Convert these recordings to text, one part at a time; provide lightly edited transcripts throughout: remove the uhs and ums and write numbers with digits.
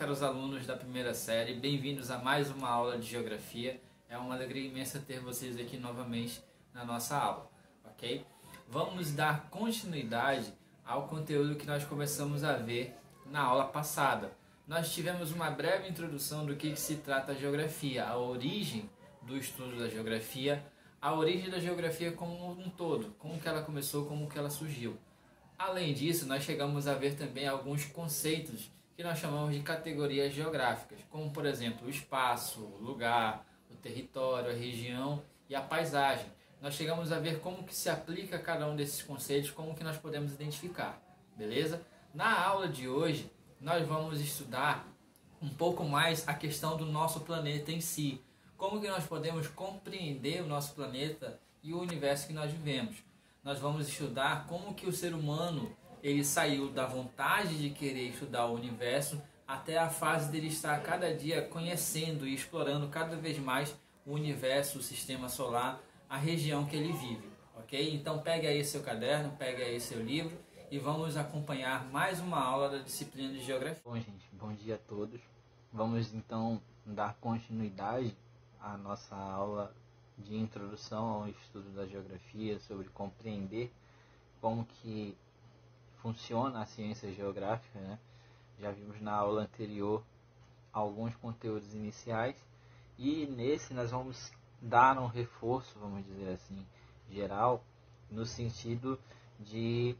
caros alunos da primeira série, bem-vindos a mais uma aula de Geografia. É uma alegria imensa ter vocês aqui novamente na nossa aula, ok? Vamos dar continuidade ao conteúdo que nós começamos a ver na aula passada. Nós tivemos uma breve introdução do que se trata a geografia, a origem do estudo da geografia, a origem da geografia como um todo, como que ela começou, como que ela surgiu. Além disso, nós chegamos a ver também alguns conceitos que nós chamamos de categorias geográficas, como por exemplo o espaço, o lugar, o território, a região e a paisagem. Nós chegamos a ver como que se aplica cada um desses conceitos, como que nós podemos identificar, beleza? Na aula de hoje, nós vamos estudar um pouco mais a questão do nosso planeta em si, como que nós podemos compreender o nosso planeta e o universo que nós vivemos. Nós vamos estudar como que o ser humano ele saiu da vontade de querer estudar o universo até a fase dele estar cada dia conhecendo e explorando cada vez mais o universo, o sistema solar, a região que ele vive, ok? Então pegue aí seu caderno, pegue aí seu livro e vamos acompanhar mais uma aula da disciplina de Geografia. Bom, gente, bom dia a todos. Vamos então dar continuidade à nossa aula de introdução ao estudo da geografia, sobre compreender como que funciona a ciência geográfica, né? Já vimos na aula anterior alguns conteúdos iniciais e nesse nós vamos dar um reforço, vamos dizer assim, geral, no sentido de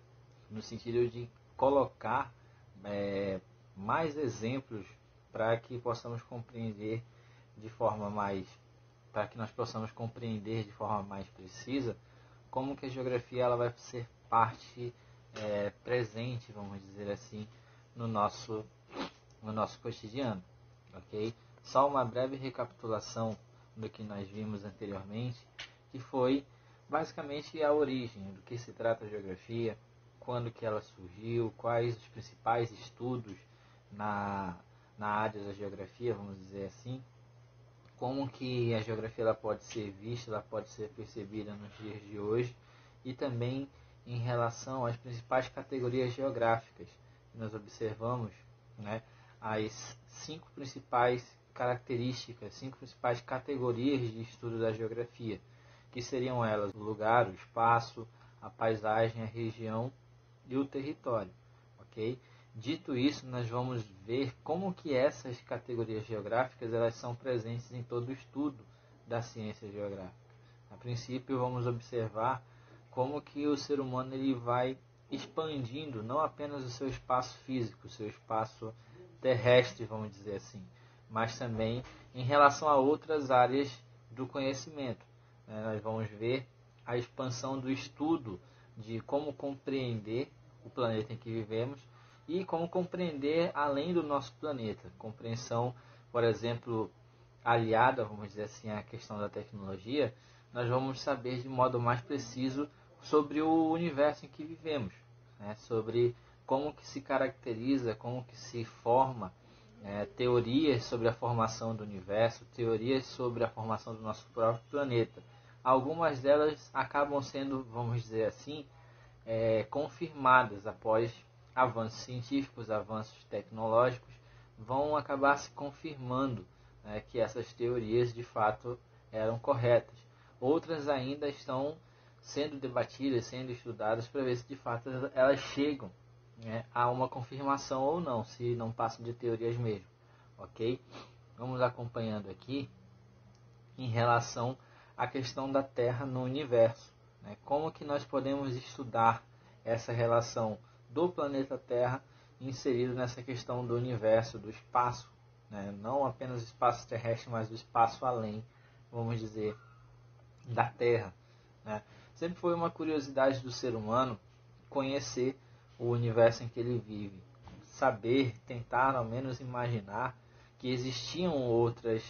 colocar mais exemplos para que possamos compreender de forma mais precisa como que a geografia ela vai ser parte presente, vamos dizer assim, no nosso cotidiano, ok? Só uma breve recapitulação do que nós vimos anteriormente, que foi basicamente a origem, do que se trata a geografia, quando que ela surgiu, quais os principais estudos na área da geografia, vamos dizer assim, como que a geografia ela pode ser vista, ela pode ser percebida nos dias de hoje e também em relação às principais categorias geográficas que nós observamos, né, as 5 principais características, 5 principais categorias de estudo da geografia, que seriam elas o lugar, o espaço, a paisagem, a região e o território, ok? Dito isso, nós vamos ver como que essas categorias geográficas elas são presentes em todo o estudo da ciência geográfica. A princípio, vamos observar como que o ser humano ele vai expandindo não apenas o seu espaço físico, o seu espaço terrestre, vamos dizer assim, mas também em relação a outras áreas do conhecimento. Nós vamos ver a expansão do estudo de como compreender o planeta em que vivemos e como compreender além do nosso planeta. Compreensão, por exemplo, aliada, vamos dizer assim, à questão da tecnologia, nós vamos saber de modo mais preciso sobre o universo em que vivemos, né? Sobre como que se caracteriza, como que se forma, teorias sobre a formação do universo, teorias sobre a formação do nosso próprio planeta. Algumas delas acabam sendo, vamos dizer assim, confirmadas após avanços científicos, avanços tecnológicos, vão acabar se confirmando, né, que essas teorias de fato eram corretas. Outras ainda estão sendo debatidas, sendo estudadas para ver se de fato elas chegam, né, a uma confirmação ou não, se não passam de teorias mesmo, ok? Vamos acompanhando aqui em relação à questão da Terra no universo, né? Como que nós podemos estudar essa relação do planeta Terra inserido nessa questão do universo, do espaço, né? Não apenas o espaço terrestre, mas o espaço além, vamos dizer, da Terra, né? Sempre foi uma curiosidade do ser humano conhecer o universo em que ele vive, saber, tentar ao menos imaginar que existiam outros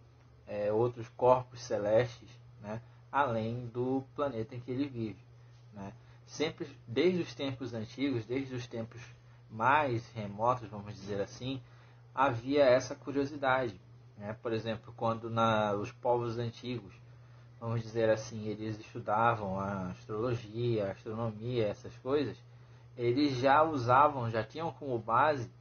corpos celestes, né, além do planeta em que ele vive, né? Sempre, desde os tempos antigos, desde os tempos mais remotos, vamos dizer assim, havia essa curiosidade, né? Por exemplo, quando os povos antigos, vamos dizer assim, eles estudavam a astrologia, a astronomia, essas coisas, eles já tinham como base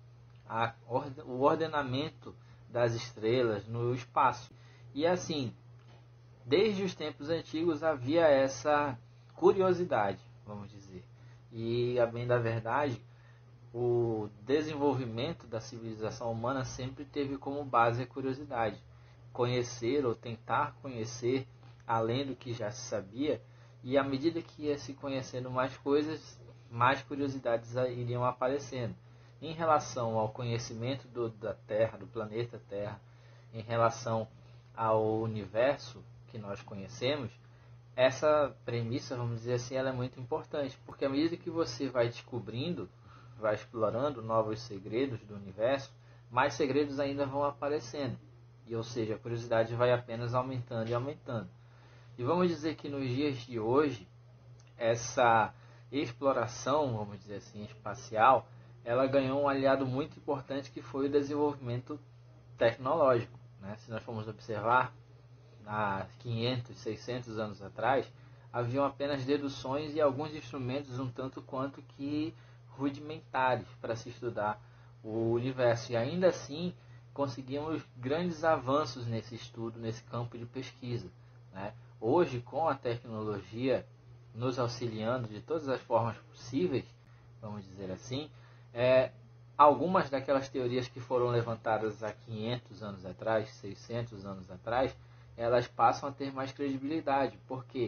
o ordenamento das estrelas no espaço. E assim, desde os tempos antigos havia essa curiosidade, vamos dizer. E, a bem da verdade, o desenvolvimento da civilização humana sempre teve como base a curiosidade. Conhecer ou tentar conhecer além do que já se sabia, e à medida que ia se conhecendo mais coisas, mais curiosidades iriam aparecendo. Em relação ao conhecimento da Terra, do planeta Terra, em relação ao universo que nós conhecemos, essa premissa, vamos dizer assim, ela é muito importante, porque à medida que você vai descobrindo, vai explorando novos segredos do universo, mais segredos ainda vão aparecendo. E, ou seja, a curiosidade vai apenas aumentando e aumentando. E vamos dizer que nos dias de hoje, essa exploração, vamos dizer assim, espacial, ela ganhou um aliado muito importante que foi o desenvolvimento tecnológico, né? Se nós formos observar, há 500, 600 anos atrás, haviam apenas deduções e alguns instrumentos um tanto quanto que rudimentares para se estudar o universo. E ainda assim, conseguimos grandes avanços nesse estudo, nesse campo de pesquisa, né? Hoje, com a tecnologia nos auxiliando de todas as formas possíveis, vamos dizer assim, algumas daquelas teorias que foram levantadas há 500 anos atrás, 600 anos atrás, elas passam a ter mais credibilidade, porque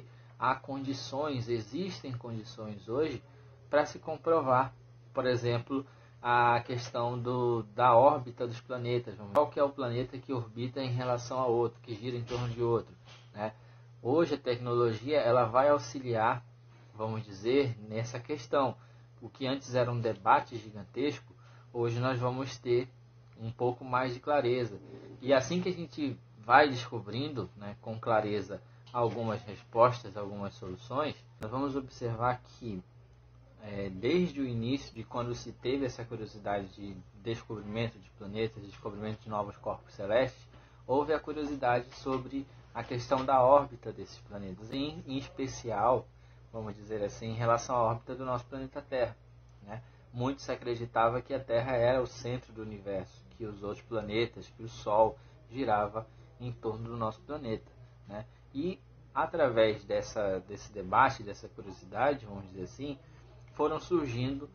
existem condições hoje para se comprovar, por exemplo, a questão da órbita dos planetas. Qual que é o planeta que orbita em relação a outro, que gira em torno de outro, né? Hoje a tecnologia ela vai auxiliar, vamos dizer, nessa questão. O que antes era um debate gigantesco, hoje nós vamos ter um pouco mais de clareza. E assim que a gente vai descobrindo, né, com clareza algumas respostas, algumas soluções, nós vamos observar que desde o início, de quando se teve essa curiosidade de descobrimento de planetas, descobrimento de novos corpos celestes, houve a curiosidade sobre a questão da órbita desses planetas, em especial, vamos dizer assim, em relação à órbita do nosso planeta Terra, né? Muito se acreditava que a Terra era o centro do universo, que os outros planetas, que o Sol girava em torno do nosso planeta, né? E através desse debate, dessa curiosidade, vamos dizer assim, foram surgindo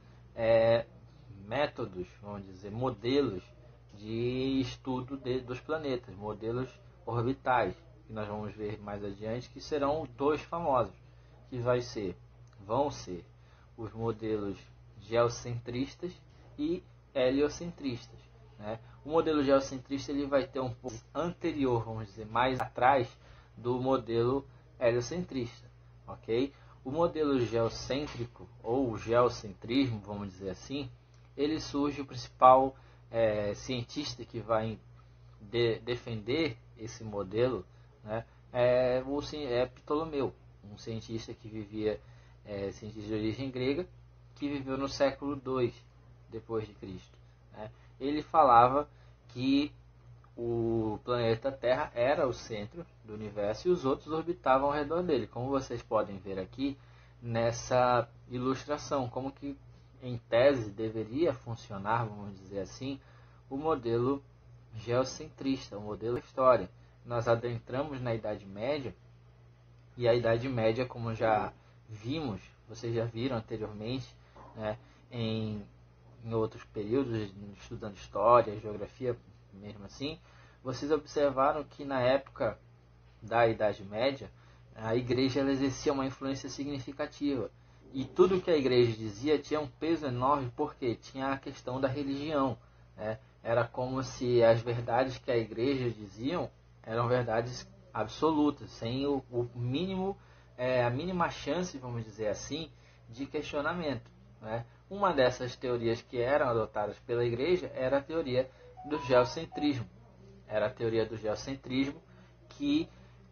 métodos, vamos dizer, modelos de estudo dos planetas, modelos orbitais, que nós vamos ver mais adiante, que serão dois famosos, que vão ser os modelos geocentristas e heliocentristas, né? O modelo geocentrista ele vai ter um pouco anterior, vamos dizer, mais atrás do modelo heliocentrista, ok? O modelo geocêntrico, ou o geocentrismo, vamos dizer assim, ele surge, o principal cientista que vai defender esse modelo, né, é Ptolomeu, um cientista que vivia, cientista de origem grega, que viveu no século II depois de Cristo, né? Ele falava que o planeta Terra era o centro do universo e os outros orbitavam ao redor dele, como vocês podem ver aqui nessa ilustração, como que em tese deveria funcionar, vamos dizer assim, o modelo geocentrista, o modelo da história. Nós adentramos na Idade Média, e a Idade Média, como já vimos, vocês já viram anteriormente, né, em outros períodos, estudando história, geografia, mesmo assim, vocês observaram que na época da Idade Média, a igreja ela exercia uma influência significativa. E tudo que a igreja dizia tinha um peso enorme, porque tinha a questão da religião, né? Era como se as verdades que a igreja diziam eram verdades absolutas, sem o mínimo, a mínima chance, vamos dizer assim, de questionamento, né? Uma dessas teorias que eram adotadas pela igreja era a teoria do geocentrismo. Era a teoria do geocentrismo que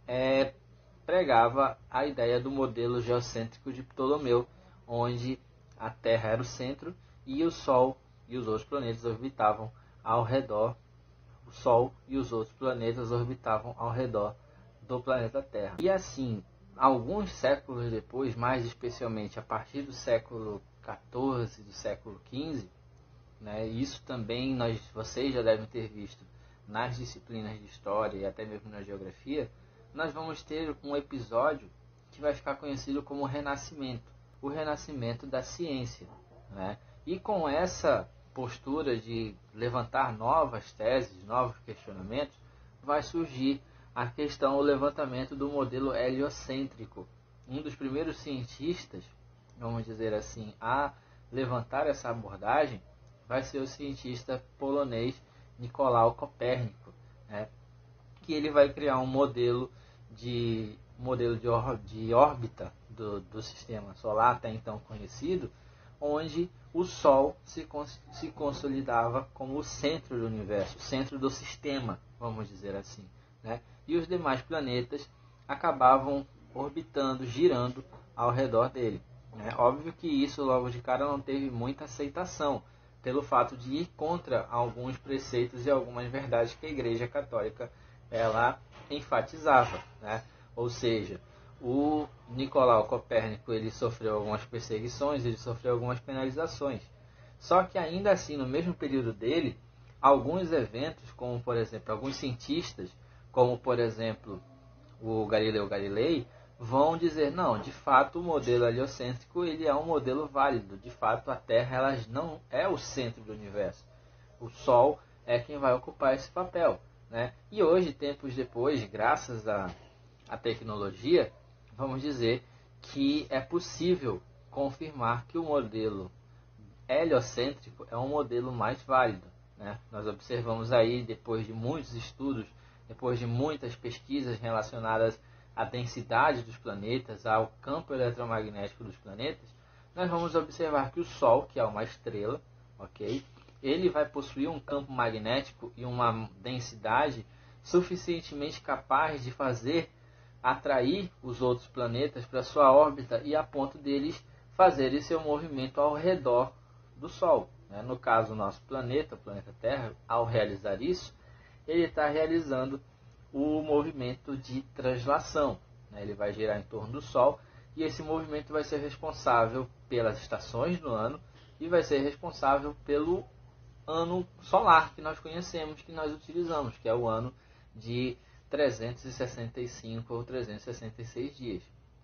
pregava a ideia do modelo geocêntrico de Ptolomeu, onde a Terra era o centro e o Sol e os outros planetas orbitavam ao redor. O Sol e os outros planetas orbitavam ao redor do planeta Terra. E assim, alguns séculos depois, mais especialmente a partir do século XIV, do século XV, né? Isso também vocês já devem ter visto nas disciplinas de história e até mesmo na geografia. Nós vamos ter um episódio que vai ficar conhecido como o renascimento da ciência, né? E com essa postura de levantar novas teses, novos questionamentos, vai surgir o levantamento do modelo heliocêntrico. Um dos primeiros cientistas, vamos dizer assim, a levantar essa abordagem vai ser o cientista polonês Nicolau Copérnico, né? Que ele vai criar um modelo de órbita do sistema solar, até então conhecido, onde o Sol se consolidava como o centro do universo, o centro do sistema, vamos dizer assim, né? E os demais planetas acabavam orbitando, girando ao redor dele, né? Óbvio que isso logo de cara não teve muita aceitação, pelo fato de ir contra alguns preceitos e algumas verdades que a Igreja Católica ela enfatizava, né? Ou seja, o Nicolau Copérnico ele sofreu algumas perseguições, ele sofreu algumas penalizações. Só que ainda assim, no mesmo período dele, alguns eventos, como por exemplo, alguns cientistas, como por exemplo o Galileu Galilei, vão dizer, não, de fato o modelo heliocêntrico ele é um modelo válido, de fato a Terra ela não é o centro do universo, o Sol é quem vai ocupar esse papel, né? E hoje, tempos depois, graças à tecnologia, vamos dizer que é possível confirmar que o modelo heliocêntrico é um modelo mais válido, né? Nós observamos aí, depois de muitos estudos, depois de muitas pesquisas relacionadas à densidade dos planetas, ao campo eletromagnético dos planetas, nós vamos observar que o Sol, que é uma estrela, ok? Ele vai possuir um campo magnético e uma densidade suficientemente capaz de atrair os outros planetas para sua órbita e a ponto deles fazerem seu movimento ao redor do Sol, né? No caso, o nosso planeta, o planeta Terra, ao realizar isso, ele está realizando o movimento de translação, né? Ele vai girar em torno do Sol e esse movimento vai ser responsável pelas estações do ano e vai ser responsável pelo ano solar que nós conhecemos, que nós utilizamos, que é o ano de 365 ou 366 dias.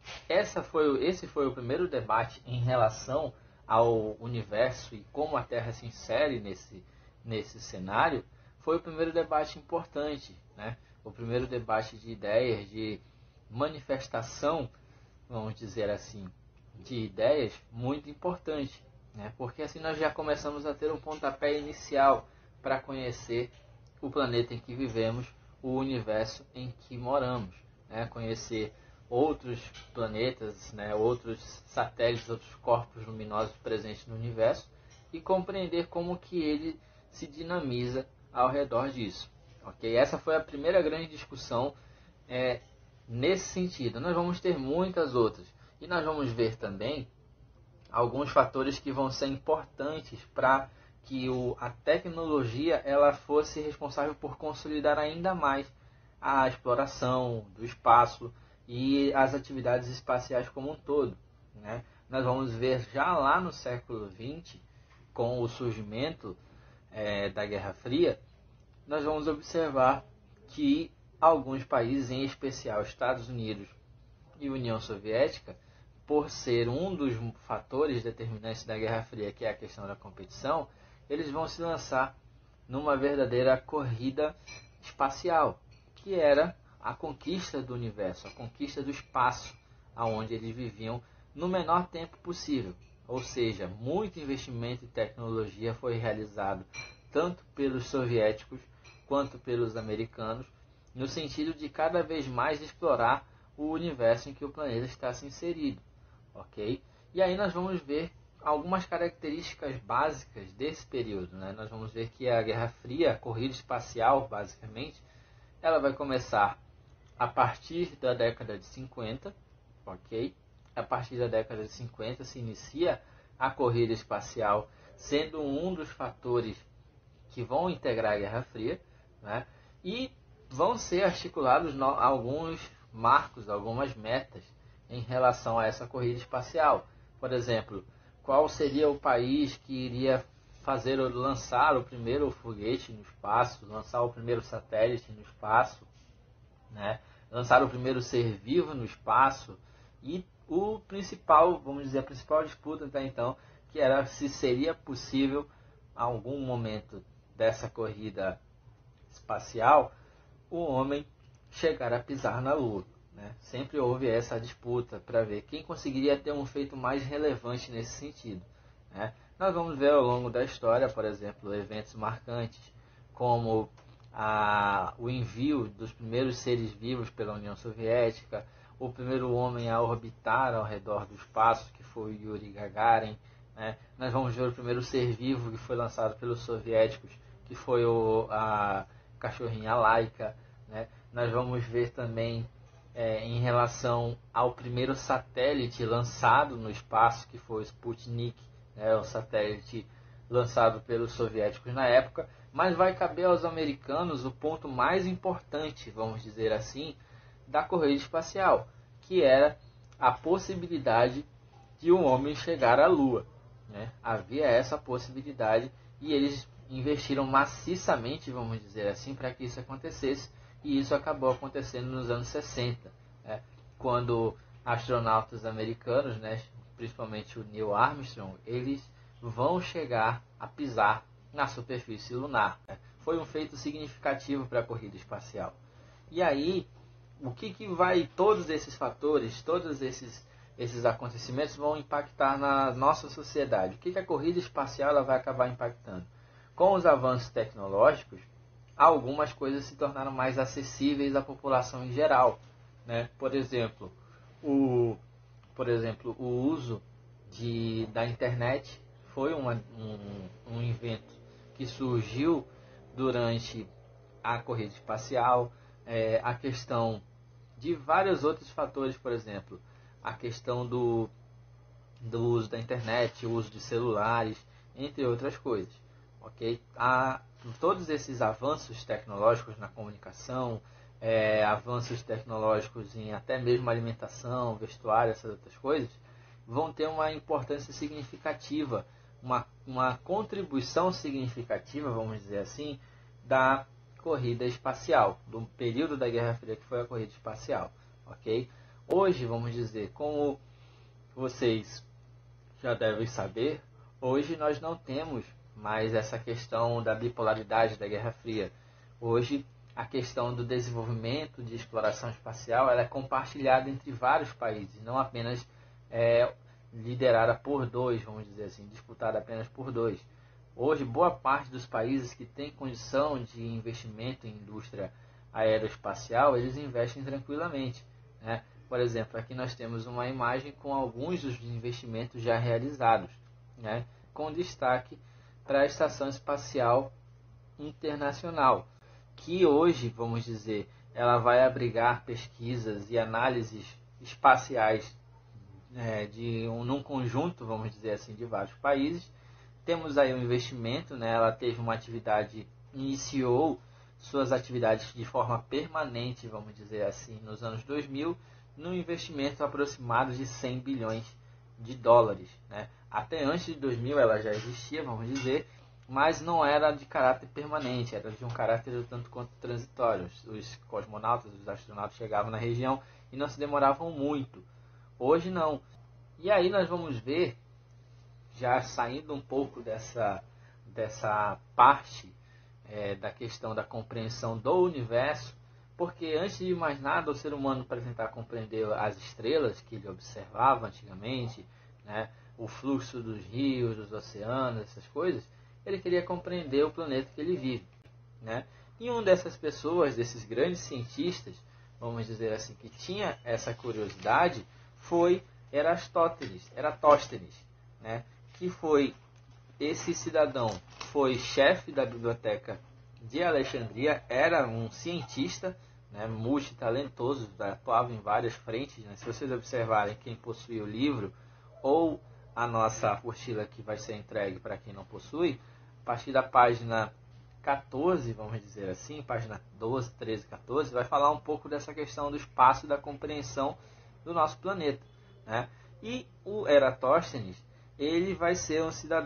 Esse foi o primeiro debate em relação ao universo e como a Terra se insere nesse cenário. Foi o primeiro debate importante, né? O primeiro debate de ideias, de manifestação, vamos dizer assim, de ideias muito importante, né? Porque assim nós já começamos a ter um pontapé inicial para conhecer o planeta em que vivemos, o universo em que moramos, né? Conhecer outros planetas, né? Outros satélites, outros corpos luminosos presentes no universo e compreender como que ele se dinamiza ao redor disso. Ok? Essa foi a primeira grande discussão nesse sentido. Nós vamos ter muitas outras e nós vamos ver também alguns fatores que vão ser importantes para que a tecnologia ela fosse responsável por consolidar ainda mais a exploração do espaço e as atividades espaciais como um todo, né? Nós vamos ver já lá no século XX, com o surgimento da Guerra Fria, nós vamos observar que alguns países, em especial Estados Unidos e União Soviética, por ser um dos fatores determinantes da Guerra Fria, que é a questão da competição, eles vão se lançar numa verdadeira corrida espacial, que era a conquista do universo, a conquista do espaço, aonde eles viviam no menor tempo possível. Ou seja, muito investimento em tecnologia foi realizado tanto pelos soviéticos quanto pelos americanos, no sentido de cada vez mais explorar o universo em que o planeta está se inserido. Ok? E aí nós vamos ver algumas características básicas desse período, né? Nós vamos ver que a Guerra Fria, a corrida espacial, basicamente, ela vai começar a partir da década de 50, ok? A partir da década de 50 se inicia a corrida espacial, sendo um dos fatores que vão integrar a Guerra Fria, né? E vão ser articulados alguns marcos, algumas metas em relação a essa corrida espacial. Por exemplo, qual seria o país que iria lançar o primeiro foguete no espaço, lançar o primeiro satélite no espaço, né? Lançar o primeiro ser vivo no espaço, e o principal, vamos dizer, a principal disputa até então, que era se seria possível, a algum momento dessa corrida espacial, o homem chegar a pisar na Lua, né? Sempre houve essa disputa para ver quem conseguiria ter um feito mais relevante nesse sentido, né? Nós vamos ver ao longo da história, por exemplo, eventos marcantes como o envio dos primeiros seres vivos pela União Soviética, o primeiro homem a orbitar ao redor do espaço, que foi o Yuri Gagarin, né? Nós vamos ver o primeiro ser vivo que foi lançado pelos soviéticos, que foi a cachorrinha Laika, né? Nós vamos ver também em relação ao primeiro satélite lançado no espaço, que foi o Sputnik, né? O satélite lançado pelos soviéticos na época, mas vai caber aos americanos o ponto mais importante, vamos dizer assim, da corrida espacial, que era a possibilidade de um homem chegar à Lua, né? Havia essa possibilidade e eles investiram maciçamente, vamos dizer assim, para que isso acontecesse, e isso acabou acontecendo nos anos 60, né? Quando astronautas americanos, né, principalmente o Neil Armstrong, eles vão chegar a pisar na superfície lunar, né? Foi um feito significativo para a corrida espacial. E aí, o que vai, todos esses fatores, todos esses acontecimentos vão impactar na nossa sociedade? O que a corrida espacial ela vai acabar impactando? Com os avanços tecnológicos, algumas coisas se tornaram mais acessíveis à população em geral, né? Por exemplo, o uso da internet foi um invento que surgiu durante a corrida espacial. A questão de vários outros fatores, por exemplo, a questão do uso da internet, o uso de celulares, entre outras coisas. Okay? Todos esses avanços tecnológicos na comunicação, avanços tecnológicos em até mesmo alimentação, vestuário, essas outras coisas, vão ter uma importância significativa, uma contribuição significativa, vamos dizer assim, da corrida espacial, do período da Guerra Fria que foi a corrida espacial. Okay? Hoje, vamos dizer, como vocês já devem saber, hoje nós não temos mais essa questão da bipolaridade da Guerra Fria. Hoje, a questão do desenvolvimento de exploração espacial ela é compartilhada entre vários países, não apenas liderada por dois, vamos dizer assim, disputada apenas por dois. Hoje, boa parte dos países que têm condição de investimento em indústria aeroespacial, eles investem tranquilamente, né? Por exemplo, aqui nós temos uma imagem com alguns dos investimentos já realizados, né? Com destaque para a Estação Espacial Internacional, que hoje, vamos dizer, ela vai abrigar pesquisas e análises espaciais num conjunto, vamos dizer assim, de vários países. Temos aí um investimento, né? Ela teve uma atividade, iniciou suas atividades de forma permanente, vamos dizer assim, nos anos 2000, num investimento aproximado de 100 bilhões de dólares, né? Até antes de 2000 ela já existia, vamos dizer, mas não era de caráter permanente, era de um caráter tanto quanto transitório. Os cosmonautas, os astronautas chegavam na região e não se demoravam muito. Hoje não. E aí nós vamos ver, já saindo um pouco dessa parte da questão da compreensão do universo, porque antes de mais nada o ser humano, para tentar compreender as estrelas que ele observava antigamente, né, o fluxo dos rios, dos oceanos, essas coisas, ele queria compreender o planeta que ele vive, né? E uma dessas pessoas, desses grandes cientistas, vamos dizer assim, que tinha essa curiosidade, foi Eratóstenes, né? Que foi esse cidadão, foi chefe da biblioteca de Alexandria, era um cientista, né, multitalentoso, atuava em várias frentes, né? Se vocês observarem, quem possui o livro ou a nossa apostila que vai ser entregue para quem não possui, a partir da página 14, vamos dizer assim, página 12, 13, 14, vai falar um pouco dessa questão do espaço e da compreensão do nosso planeta, né? E o Eratóstenes, ele vai ser um cidadão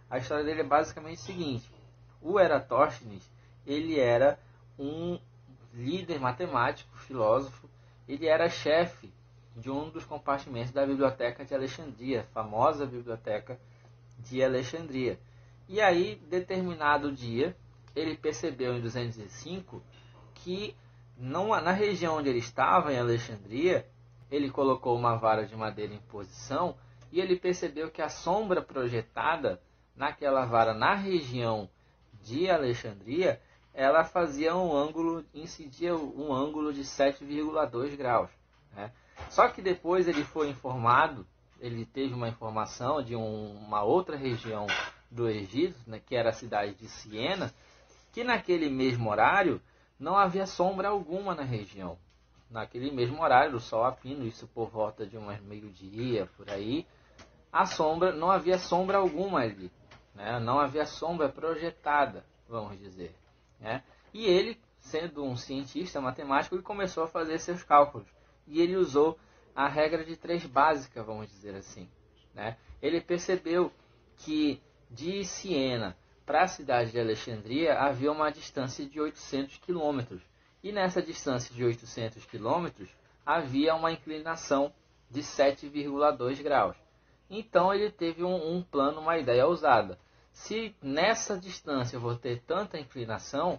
A história dele é basicamente o seguinte: o Eratóstenes, ele era um líder matemático, filósofo. Ele era chefe de um dos compartimentos da Biblioteca de Alexandria, famosa Biblioteca de Alexandria. E aí, determinado dia, ele percebeu em 205 que na região onde ele estava, em Alexandria, ele colocou uma vara de madeira em posição e ele percebeu que a sombra projetada naquela vara na região de Alexandria, ela fazia um ângulo, incidia um ângulo de 7,2 graus. Né? Só que depois ele foi informado, ele teve uma informação de uma outra região do Egito, né, que era a cidade de Siena, que naquele mesmo horário não havia sombra alguma na região. Naquele mesmo horário, o sol a pino, isso por volta de umas meio-dia, por aí, não havia sombra alguma ali. Né? Não havia sombra projetada, vamos dizer. Né? E ele, sendo um cientista matemático, ele começou a fazer seus cálculos. E ele usou a regra de 3 básica, vamos dizer assim. Né? Ele percebeu que de Siena para a cidade de Alexandria havia uma distância de 800 quilômetros. E nessa distância de 800 quilômetros havia uma inclinação de 7,2 graus. Então ele teve um plano, uma ideia ousada. Se nessa distância eu vou ter tanta inclinação,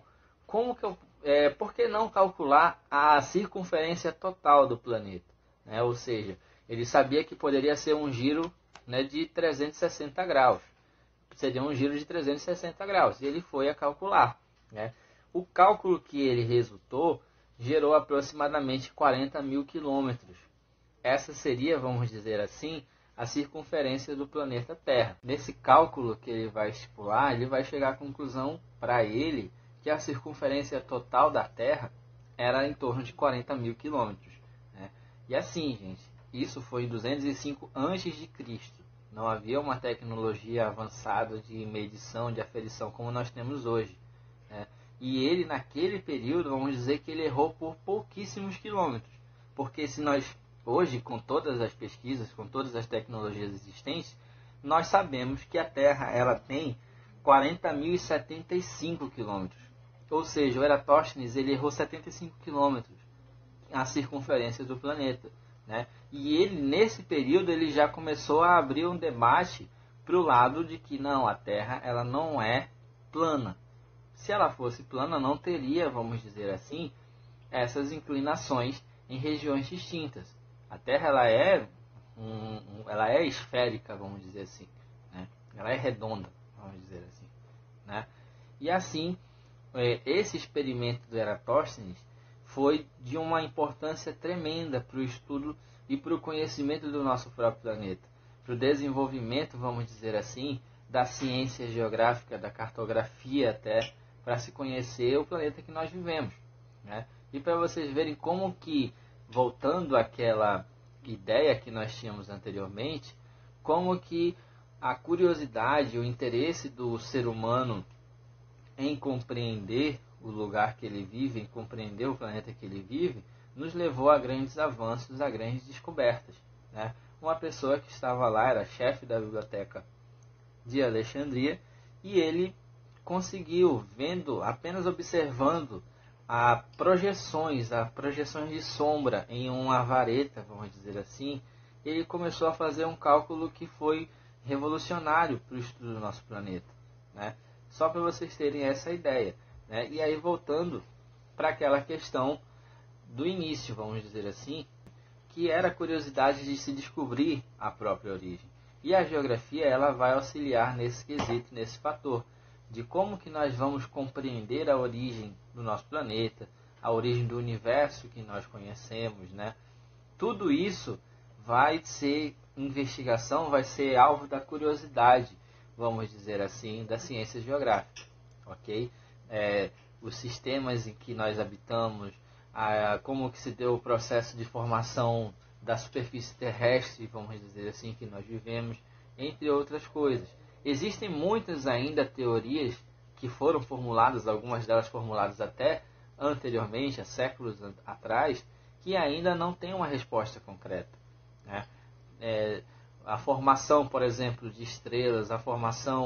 por que não calcular a circunferência total do planeta? Né? Ou seja, ele sabia que poderia ser um giro, né, de 360 graus. Seria um giro de 360 graus. E ele foi a calcular. Né? O cálculo que ele resultou gerou aproximadamente 40 mil quilômetros. Essa seria, vamos dizer assim, a circunferência do planeta Terra. Nesse cálculo que ele vai estipular, ele vai chegar à conclusão para ele que a circunferência total da Terra era em torno de 40 mil quilômetros. Né? E assim, gente, isso foi em 205 a.C. Não havia uma tecnologia avançada de medição, de aferição como nós temos hoje. Né? E ele, naquele período, vamos dizer que ele errou por pouquíssimos quilômetros. Porque se nós, hoje, com todas as pesquisas, com todas as tecnologias existentes, nós sabemos que a Terra ela tem 40.075 quilômetros. Ou seja, o Eratóstenes ele errou 75 quilômetros a circunferência do planeta. Né? E ele, nesse período, ele já começou a abrir um debate para o lado de que não, a Terra ela não é plana. Se ela fosse plana, não teria, vamos dizer assim, essas inclinações em regiões distintas. A Terra ela é esférica, vamos dizer assim. Né? Ela é redonda, vamos dizer assim. Né? E assim, esse experimento do Eratóstenes foi de uma importância tremenda para o estudo e para o conhecimento do nosso próprio planeta, para o desenvolvimento, vamos dizer assim, da ciência geográfica, da cartografia até, para se conhecer o planeta que nós vivemos. Né? E para vocês verem como que, voltando àquela ideia que nós tínhamos anteriormente, como que a curiosidade, o interesse do ser humano em compreender o lugar que ele vive, em compreender o planeta que ele vive, nos levou a grandes avanços, a grandes descobertas. Né? Uma pessoa que estava lá, era chefe da biblioteca de Alexandria, e ele conseguiu, apenas observando projeções de sombra em uma vareta, vamos dizer assim, ele começou a fazer um cálculo que foi revolucionário para o estudo do nosso planeta. Né? Só para vocês terem essa ideia. Né? E aí, voltando para aquela questão do início, vamos dizer assim, que era a curiosidade de se descobrir a própria origem. E a geografia ela vai auxiliar nesse quesito, nesse fator, de como que nós vamos compreender a origem do nosso planeta, a origem do universo que nós conhecemos. Né? Tudo isso vai ser investigação, vai ser alvo da curiosidade, vamos dizer assim, da ciência geográfica. Ok? Os sistemas em que nós habitamos, como que se deu o processo de formação da superfície terrestre, vamos dizer assim, que nós vivemos, entre outras coisas. Existem muitas ainda teorias que foram formuladas, algumas delas formuladas até anteriormente, há séculos atrás, que ainda não têm uma resposta concreta. Né? A formação, por exemplo, de estrelas, a formação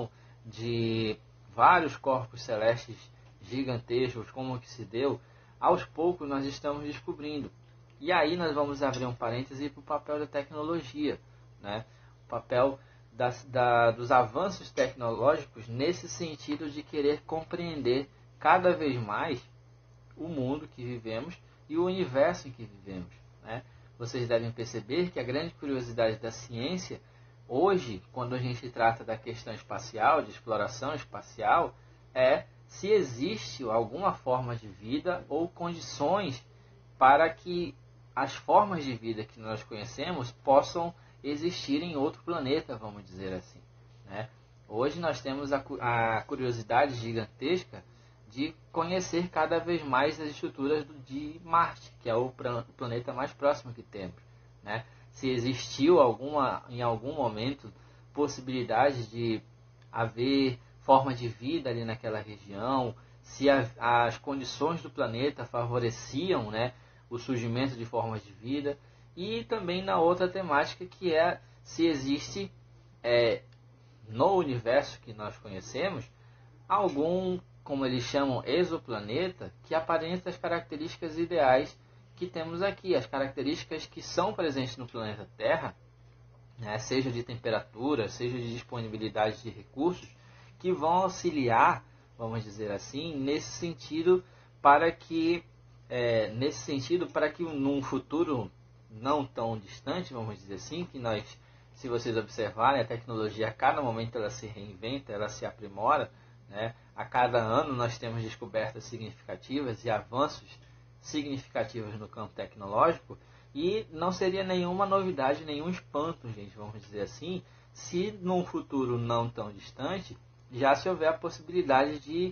de vários corpos celestes gigantescos, como que se deu, aos poucos nós estamos descobrindo. E aí nós vamos abrir um parêntese para o papel da tecnologia, né? O papel dos avanços tecnológicos nesse sentido de querer compreender cada vez mais o mundo que vivemos e o universo em que vivemos, né? Vocês devem perceber que a grande curiosidade da ciência, hoje, quando a gente trata da questão espacial, de exploração espacial, é se existe alguma forma de vida ou condições para que as formas de vida que nós conhecemos possam existir em outro planeta, vamos dizer assim, né? Hoje nós temos a curiosidade gigantesca de conhecer cada vez mais as estruturas de Marte, que é o planeta mais próximo que temos, né? Se existiu em algum momento possibilidade de haver forma de vida ali naquela região, se as condições do planeta favoreciam, né, o surgimento de formas de vida, e também na outra temática que é se existe no universo que nós conhecemos algum, como eles chamam, exoplaneta que aparenta as características ideais que temos aqui, as características que são presentes no planeta Terra, né, seja de temperatura, seja de disponibilidade de recursos, que vão auxiliar, vamos dizer assim, nesse sentido para que num futuro não tão distante, vamos dizer assim, que nós, se vocês observarem, a tecnologia a cada momento ela se reinventa, ela se aprimora, né? A cada ano nós temos descobertas significativas e avanços significativos no campo tecnológico, e não seria nenhuma novidade, nenhum espanto, gente, vamos dizer assim, se num futuro não tão distante já se houver a possibilidade de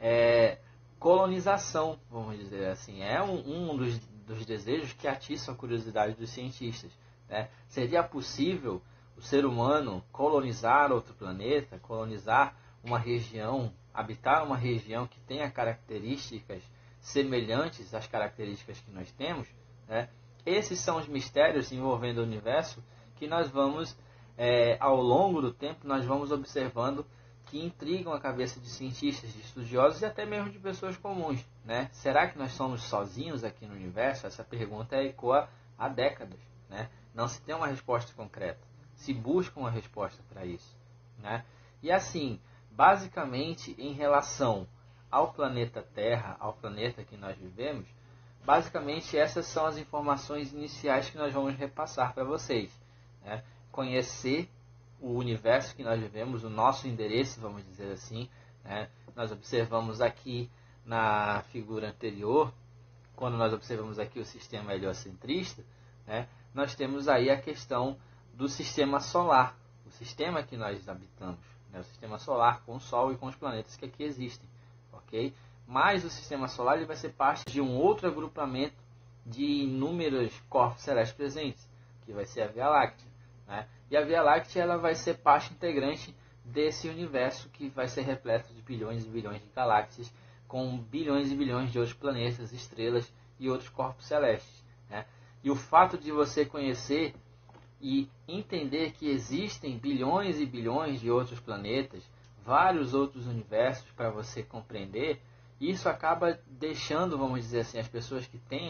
colonização, vamos dizer assim. É um dos desejos que atiçam a curiosidade dos cientistas, né? Seria possível o ser humano colonizar outro planeta, colonizar uma região, habitar uma região que tenha características semelhantes às características que nós temos, né? Esses são os mistérios envolvendo o universo que nós vamos, ao longo do tempo, nós vamos observando que intrigam a cabeça de cientistas, de estudiosos e até mesmo de pessoas comuns, né? Será que nós somos sozinhos aqui no universo? Essa pergunta ecoa há décadas, né? Não se tem uma resposta concreta. Se busca uma resposta para isso, né? E assim, basicamente, em relação ao planeta Terra, ao planeta que nós vivemos, basicamente essas são as informações iniciais que nós vamos repassar para vocês, né? Conhecer o universo que nós vivemos, o nosso endereço, vamos dizer assim, né? Nós observamos aqui na figura anterior, quando nós observamos aqui o sistema heliocentrista, né? Nós temos aí a questão do sistema solar, o sistema que nós habitamos, né? O sistema solar com o Sol e com os planetas que aqui existem, ok? Mas o sistema solar ele vai ser parte de um outro agrupamento de inúmeros corpos celestes presentes, que vai ser a Via Láctea, né? E a Via Láctea ela vai ser parte integrante desse universo que vai ser repleto de bilhões e bilhões de galáxias, com bilhões e bilhões de outros planetas, estrelas e outros corpos celestes, né? E o fato de você conhecer e entender que existem bilhões e bilhões de outros planetas, vários outros universos para você compreender, isso acaba deixando, vamos dizer assim, as pessoas que têm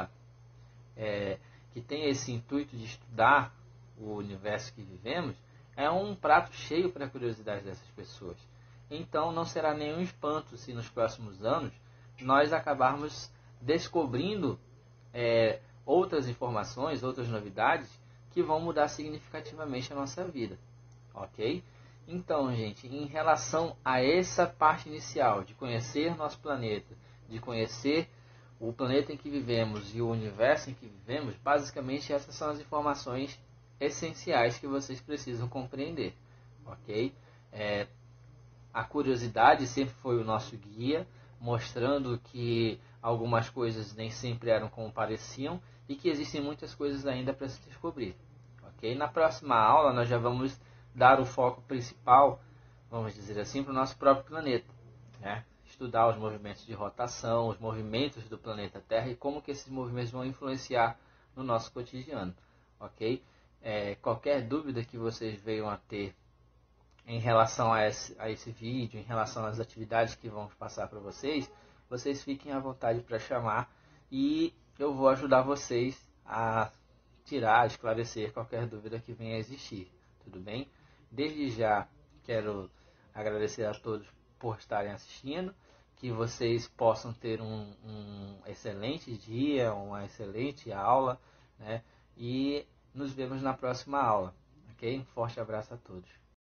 esse intuito de estudar o universo que vivemos, é um prato cheio para a curiosidade dessas pessoas. Então não será nenhum espanto se nos próximos anos nós acabarmos descobrindo outras informações, outras novidades que vão mudar significativamente a nossa vida, ok? Então, gente, em relação a essa parte inicial de conhecer nosso planeta, de conhecer o planeta em que vivemos e o universo em que vivemos, basicamente essas são as informações essenciais que vocês precisam compreender, ok? A curiosidade sempre foi o nosso guia, mostrando que algumas coisas nem sempre eram como pareciam e que existem muitas coisas ainda para se descobrir, ok? Na próxima aula nós já vamos dar o foco principal, vamos dizer assim, para o nosso próprio planeta, né? Estudar os movimentos de rotação, os movimentos do planeta Terra e como que esses movimentos vão influenciar no nosso cotidiano, ok? Qualquer dúvida que vocês venham a ter em relação a esse vídeo, em relação às atividades que vamos passar para vocês, vocês fiquem à vontade para chamar e eu vou ajudar vocês a tirar, esclarecer qualquer dúvida que venha a existir, tudo bem? Desde já quero agradecer a todos por estarem assistindo, que vocês possam ter um excelente dia, uma excelente aula, né? E nos vemos na próxima aula, ok? Um forte abraço a todos.